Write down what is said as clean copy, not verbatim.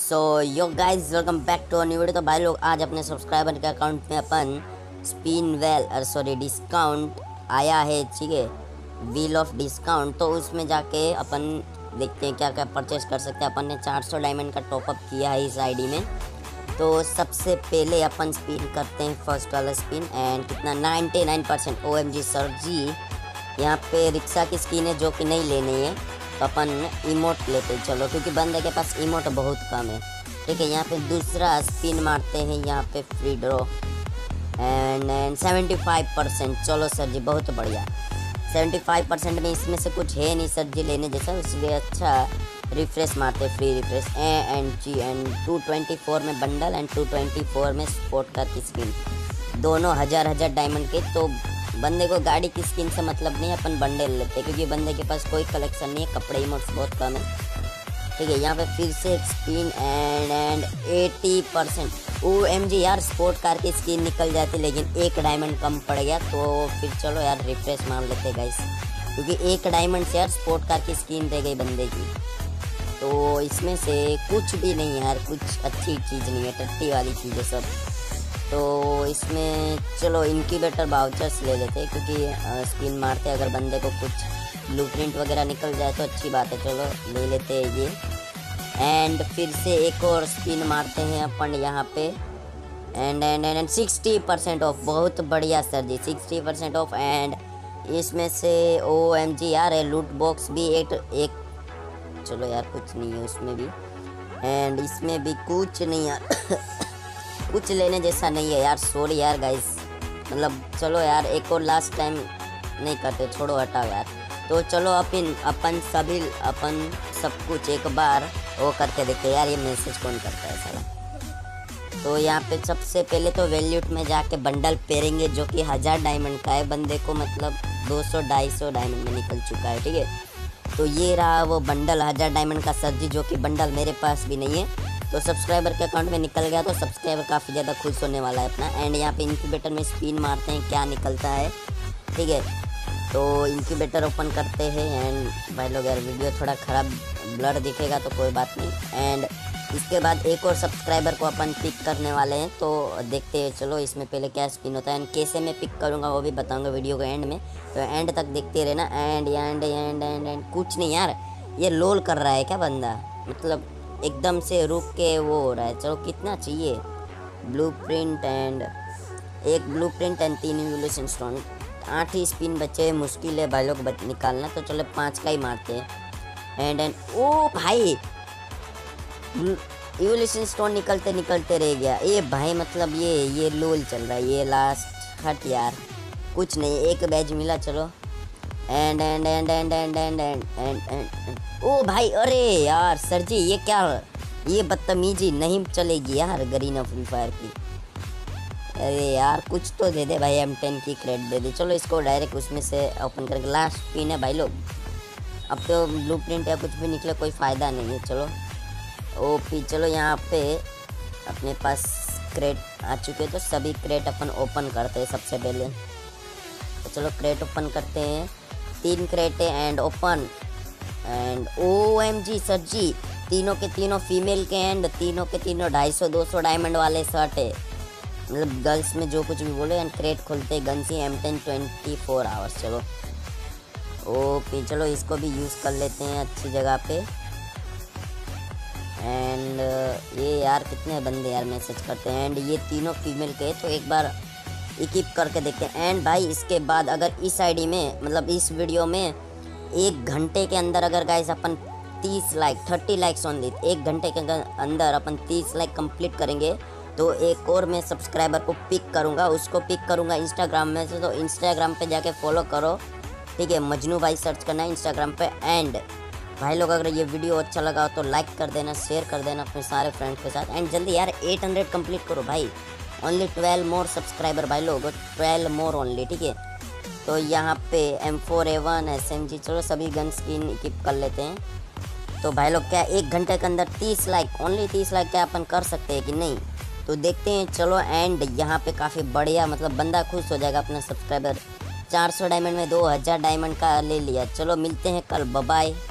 So yo guys welcome back to new video. तो भाई लोग आज अपने सब्सक्राइबर के अकाउंट में अपन स्पिन वेल सॉरी डिस्काउंट आया है, ठीक है, व्हील ऑफ डिस्काउंट। तो उसमें जाके अपन देखते हैं क्या क्या परचेस कर सकते हैं। अपन ने 400 डायमंड का टॉपअप किया है इस आईडी में। तो सबसे पहले अपन स्पिन करते हैं फर्स्ट वाला स्पिन एंड कितना 99% OMG सर जी। यहाँ पे रिक्शा की स्किन है जो कि नहीं लेनी है, तो अपन इमोट लेते हैं चलो, क्योंकि बंदे के पास इमोट बहुत कम है। ठीक है, यहाँ पे दूसरा स्पिन मारते हैं, यहाँ पे फ्री ड्रॉ एंड 75%। चलो सर जी बहुत बढ़िया। 75% में इसमें से कुछ है नहीं सर जी लेने जैसा, इसलिए अच्छा रिफ्रेश मारते हैं, फ्री रिफ्रेश एंड 224 में बंडल एंड 224 में स्पोर्ट कार की स्किन, दोनों हजार डायमंड के। तो बंदे को गाड़ी की स्किन से मतलब नहीं, अपन बंडल लेते हैं क्योंकि बंदे के पास कोई कलेक्शन नहीं है, कपड़े इमोट्स बहुत कम है। ठीक है, यहाँ पे फिर से एक स्पिन एंड 80%। OMG यार स्पोर्ट कार की स्किन निकल जाती, लेकिन एक डायमंड कम पड़ गया। तो फिर चलो यार रिफ्रेश मार लेते गाइस, क्योंकि एक डायमंड से यार स्पोर्ट कार की स्किन रह गई बंदे की। तो इसमें से कुछ भी नहीं है यार, कुछ अच्छी चीज़ नहीं है, टट्टी वाली चीज़ें सब। तो इसमें चलो इनक्यूबेटर वाउचर्स ले लेते हैं, क्योंकि स्पिन मारते अगर बंदे को कुछ ब्लूप्रिंट वगैरह निकल जाए तो अच्छी बात है। चलो ले लेते हैं ये एंड फिर से एक और स्पिन मारते हैं अपन यहाँ पे एंड 60% ऑफ। बहुत बढ़िया सर जी, 60% ऑफ। एंड इसमें से OMG यार है लूट बॉक्स भी एक चलो यार कुछ नहीं है उसमें भी, एंड इसमें भी कुछ नहीं यार कुछ लेने जैसा नहीं है यार, सॉरी यार गाइस। मतलब चलो यार एक और लास्ट टाइम नहीं करते, छोड़ो हटाओ यार। तो चलो अपन सब कुछ एक बार वो करके देखते यार, ये मैसेज कौन करता है साला। तो यहाँ पे सबसे पहले तो वैल्यूट में जाके बंडल पेरेंगे जो कि 1000 डायमंड का है, बंदे को मतलब 200-250 डायमंड में निकल चुका है। ठीक है, तो ये रहा वो बंडल 1000 डायमंड का सर जी, जो कि बंडल मेरे पास भी नहीं है। तो सब्सक्राइबर के अकाउंट में निकल गया, तो सब्सक्राइबर काफ़ी ज़्यादा खुश होने वाला है अपना। एंड यहाँ पे इंक्यूबेटर में स्पिन मारते हैं, क्या निकलता है। ठीक है, तो इंक्यूबेटर ओपन करते हैं एंड भाई लोग यार वीडियो थोड़ा ख़राब ब्लर दिखेगा तो कोई बात नहीं। एंड इसके बाद एक और सब्सक्राइबर को अपन पिक करने वाले हैं, तो देखते हैं चलो इसमें पहले क्या स्पिन होता है एंड कैसे मैं पिक करूँगा वो भी बताऊँगा वीडियो के एंड में, तो एंड तक देखते रहना। एंड कुछ नहीं यार, ये लोल कर रहा है क्या बंदा, मतलब एकदम से रुक के वो हो रहा है। चलो कितना चाहिए, ब्लूप्रिंट एंड 3 इवोल्यूशन स्टोन, 8 ही स्पिन बचे, मुश्किल है भाई लोग निकालना। तो चलो 5 का ही मारते हैं एंड ओ भाई इवोल्यूशन स्टोन निकलते रह गया ये भाई, मतलब ये लोल चल रहा है ये लास्ट। हट यार कुछ नहीं, एक बैच मिला चलो एंड ओ भाई, अरे यार सर जी ये क्या, ये बदतमीजी नहीं चलेगी यार गरीना फ्री फायर की। अरे यार कुछ तो दे दे भाई, M10 की क्रेडिट दे दे। चलो इसको डायरेक्ट उसमें से ओपन करके लास्ट पिन है भाई लोग। अब तो ब्लूप्रिंट या कुछ भी निकले कोई फ़ायदा नहीं है। चलो ओपी, चलो यहाँ पे अपने पास क्रेट आ चुके हैं, तो सभी क्रेट अपन ओपन करते हैं सबसे पहले। तो चलो क्रेट ओपन करते हैं, 3 क्रेट है and open and OMG sir ji, तीनों के तीनों फीमेल के एंड तीनों के तीनों 250-200 डायमंड वाले शर्ट है, मतलब गर्ल्स में जो कुछ भी बोले। एंड क्रेट खोलते गन्सी M10 24 आवर्स। चलो ओके, चलो इसको भी यूज़ कर लेते हैं अच्छी जगह पे। एंड ये यार कितने बंदे यार मैसेज करते हैं, एंड ये तीनों फीमेल के, तो एक बार इक्विप करके देखते हैं। एंड भाई इसके बाद अगर इस आईडी में मतलब इस वीडियो में 1 घंटे के अंदर अगर गाइस अपन 30 लाइक 30 लाइक्स ओनली, 1 घंटे के अंदर अपन 30 लाइक कंप्लीट करेंगे, तो एक और मैं सब्सक्राइबर को पिक करूँगा, उसको पिक करूँगा इंस्टाग्राम में से। तो इंस्टाग्राम पे जाके फॉलो करो, ठीक है, मजनू भाई सर्च करना है इंस्टाग्राम पे। एंड भाई लोग अगर ये वीडियो अच्छा लगा हो तो लाइक कर देना, शेयर कर देना अपने सारे फ्रेंड्स के साथ। एंड जल्दी यार 800 कंप्लीट करो भाई, ओनली 12 मोर सब्सक्राइबर भाई लोग, 12 मोर ओनली। ठीक है, तो यहाँ पे M4A1 SMG, चलो सभी गन स्किन इक्विप कर लेते हैं। तो भाई लोग क्या 1 घंटे के अंदर 30 लाइक, ओनली 30 लाइक क्या अपन कर सकते हैं कि नहीं, तो देखते हैं चलो। एंड यहाँ पे काफ़ी बढ़िया, मतलब बंदा खुश हो जाएगा अपना सब्सक्राइबर। 400 डायमंड में 2000 डायमंड का ले लिया। चलो मिलते हैं कल, बाय बाय।